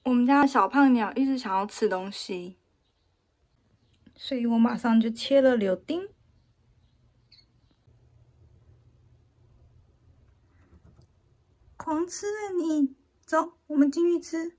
我们家的小胖鸟一直想要吃东西，所以我马上就切了柳丁。狂吃啊你！走，我们进去吃。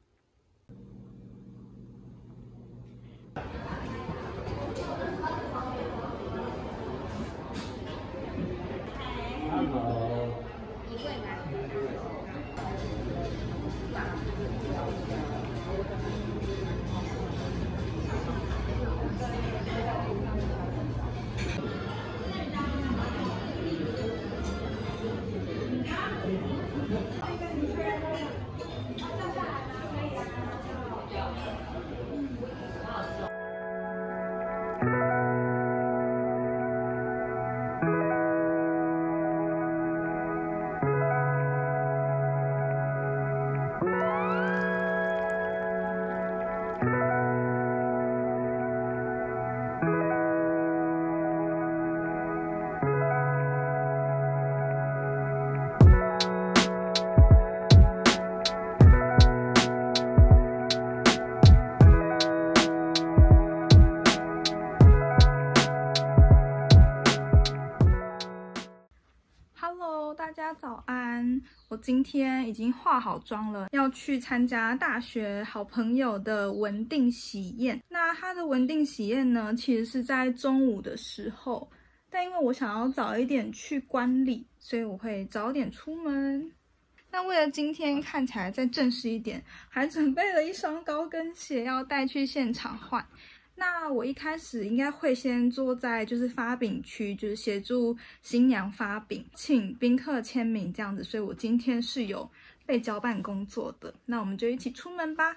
大家早安！我今天已经化好妆了，要去参加大学好朋友的文定喜宴。那他的文定喜宴呢，其实是在中午的时候，但因为我想要早一点去观礼，所以我会早点出门。那为了今天看起来再正式一点，还准备了一双高跟鞋要带去现场换。那我一开始应该会先坐在发饼区，协助新娘发饼，请宾客签名这样子，所以我今天是有被交办工作的。那我们就一起出门吧。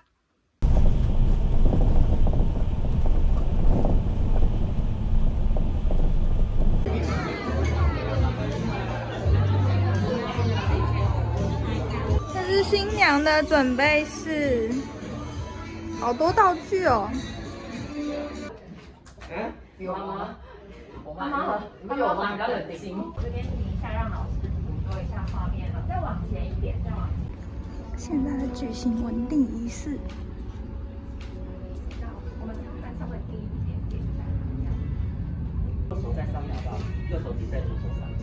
这是新娘的准备室，好多道具哦。 有吗？我妈妈比我妈比较冷静。 这边停一下，让老师捕捉一下画面了，再往前一点，再往前。 现在举行文定仪式。 我们看稍微低一点点， 右手在上面，好不好？右手抵在左手上。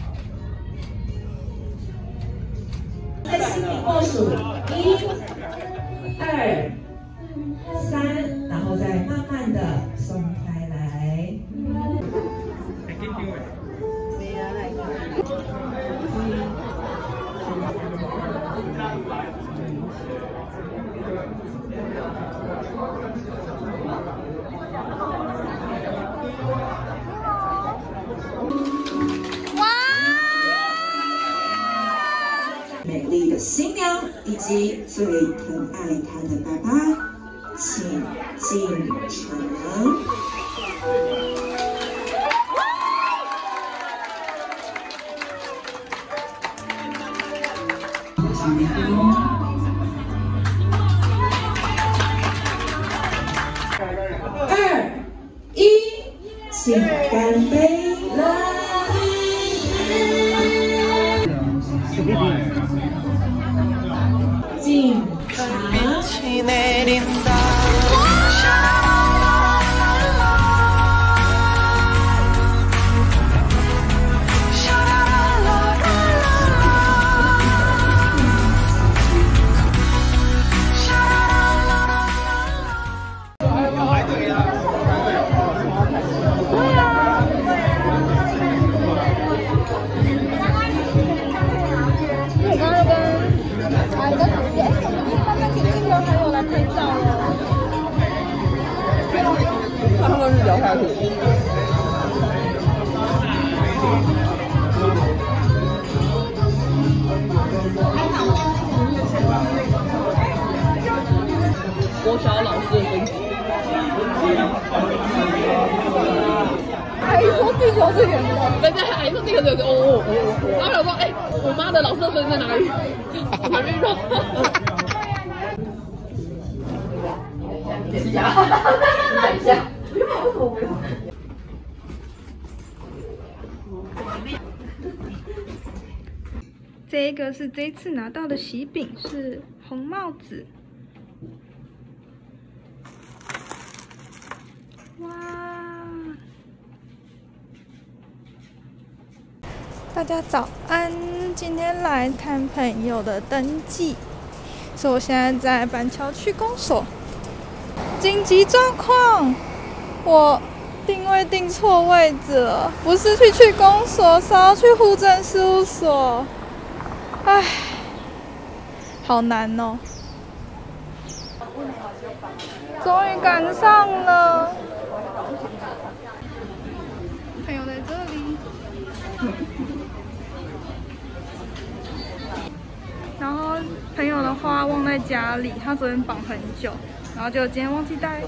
在心里默数1、2、3，然后再慢慢的松开来。美丽的新娘以及最疼爱她的爸爸，请进城。2、1，请干杯！敬茶。 聊下去。我想要老师的身体。阿姨说地球是圆的，人家阿姨说地球是圆的，然后我说，哎，我妈的老师的身体在哪里？我还没说。等一下，等一下。 这一个是这一次拿到的喜饼，是红帽子。 大家早安，今天来看朋友的登记，所以我现在在板桥区公所。紧急状况，我定位定错位置了，不是去公所，是要去户政事务所。唉，好难哦。终于赶上了，朋友在这里。然后朋友的花忘在家里，他昨天绑很久，然后就今天忘记带。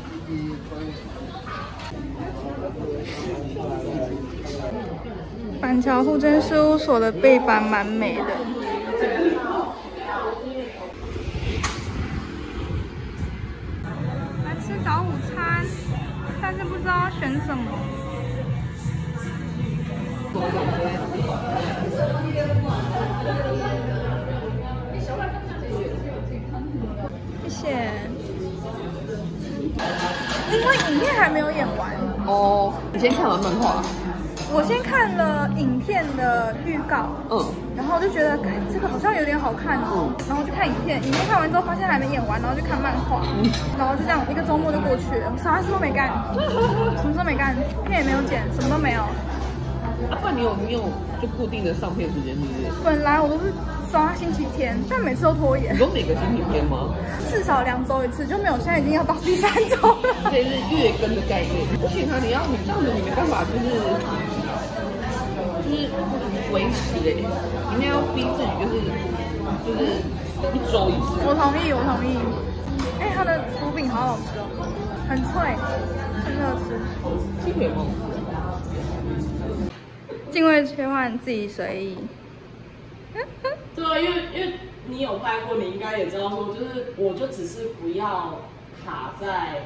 板桥户政事务所的背板蛮美的。来吃早午餐，但是不知道要选什么。谢谢。因为影片还没有演完哦，你先看完漫画？ 我先看了影片的预告，然后就觉得，这个好像有点好看哦，然后就看影片，影片看完之后发现还没演完，然后就看漫画，然后就这样一个周末就过去了，啥事都没干，什么都没干，片也没有剪，什么都没有。 不然你有就固定的上片时间是不是？ 本来我都是刷星期天，但每次都拖延。 你说每个星期天吗？ 至少2周一次，就没有，现在已经要到第3周了。 这是月更的概念，不行啊！你这样子你没办法，就是维持一定要逼自己，就是1周一次。 我同意。它的薯饼好好吃哦，很脆，很热吃。 鸡腿吗？ 定位切换自己随意。 对啊，因为你有拍过，你应该也知道说，就是我就只是不要卡在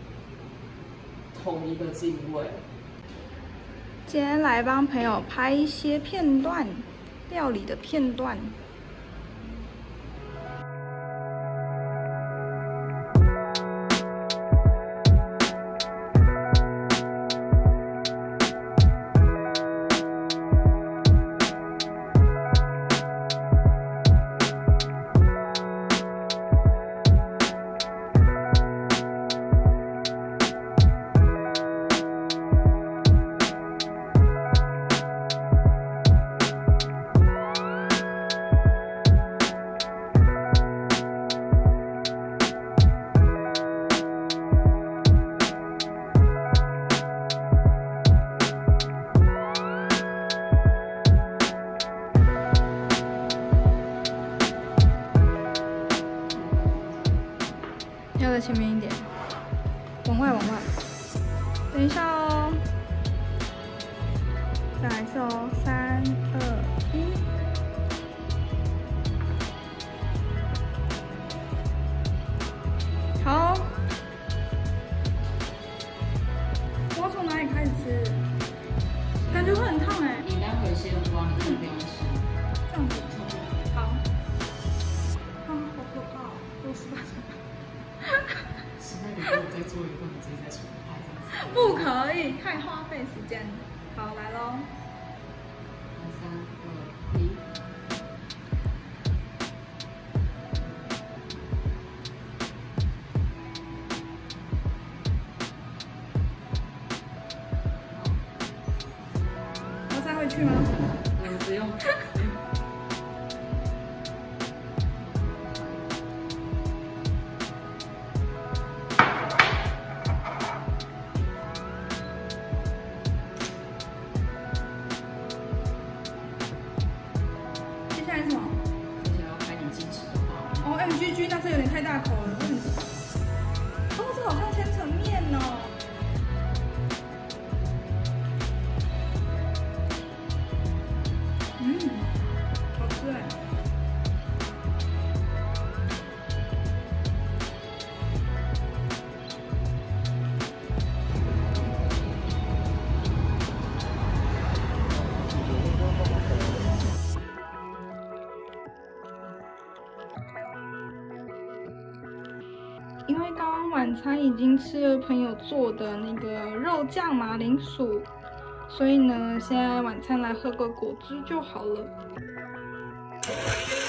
同一个镜位。 今天来帮朋友拍一些片段，料理的片段。要在前面一点，往外。等一下哦，再来一次哦，3、2、1。好，我要从哪里开始吃？感觉会很烫哎。 你待会先挖，你不用吃。 这样子，好。好可怕哦，我18岁。 实在你给我再做一个，你自己再重拍这样子。 不可以，太花费时间。好，来咯。 3、2、1。 要再回去吗？ 不用。 接下来是什么？ 接下来要拍你矜持的画面。 哦 ，MGG，那这有点太大口了，哦，这好像千层面哦。好吃哎。因为刚刚晚餐已经吃了朋友做的那个肉酱马铃薯， 所以呢，现在晚餐来喝个果汁就好了。